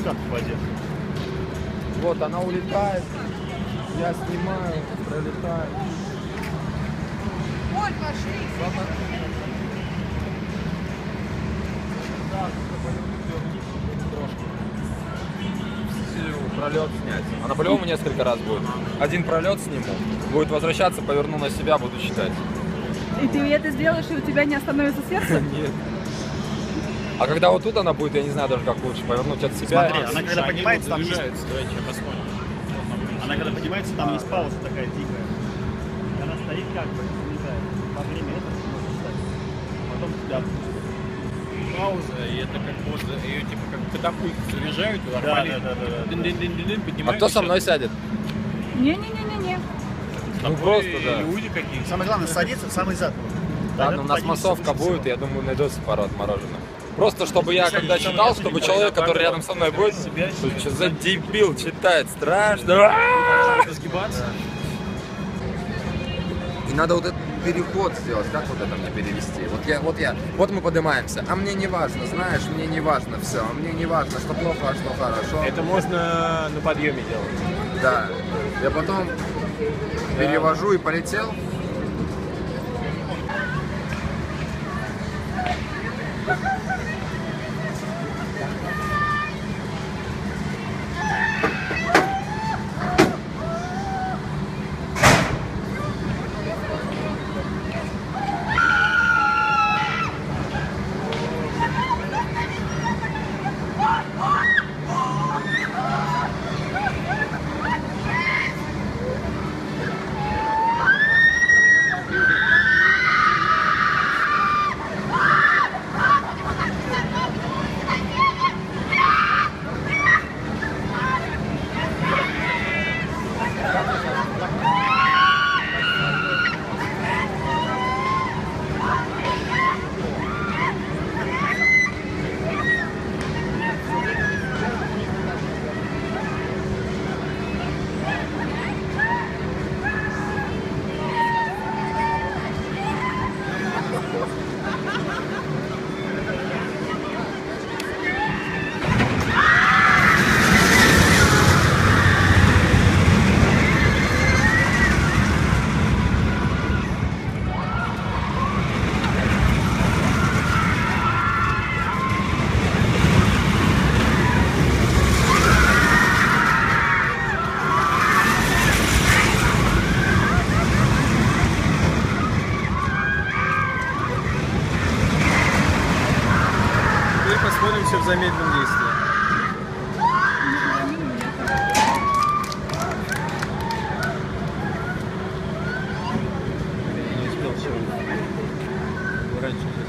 музыкант в воде. Вот она улетает, я снимаю, пролетаю. Вон, пошли. Пролет снять. Она по-любому несколько раз будет. Один пролет сниму, будет возвращаться, поверну на себя, буду считать. И ты это сделаешь, и у тебя не остановится сердце? Нет. А когда вот тут она будет, я не знаю даже как лучше, повернуть от себя. Смотри, она когда поднимается, там есть... Давайте я посмотрим. Она когда поднимается, там есть пауза такая тихая. И она стоит как бы, не знаю, во время этого можно встать. Потом тебя отпустит. Пауза, и это как вот ее типа как катапульт заряжают, и Да. поднимают. А кто со мной сядет? Не-не-не-не-не. Ну просто, да. Люди какие-то. Самое главное, садиться в самый зад. Ладно, у нас массовка будет, я думаю, найдется пару отмороженных. Просто чтобы я, когда читал, чтобы человек, который рядом со мной будет, что за дебил читает, страшно. Сгибаться. И надо вот этот переход сделать, как вот это мне перевести? Вот мы поднимаемся, а мне не важно, знаешь, мне не важно все, мне не важно, что плохо, а что хорошо. Это можно на подъеме делать. Да, я потом перевожу и полетел. Посмотрим все в замедленном действии. Не успел все. Раньше.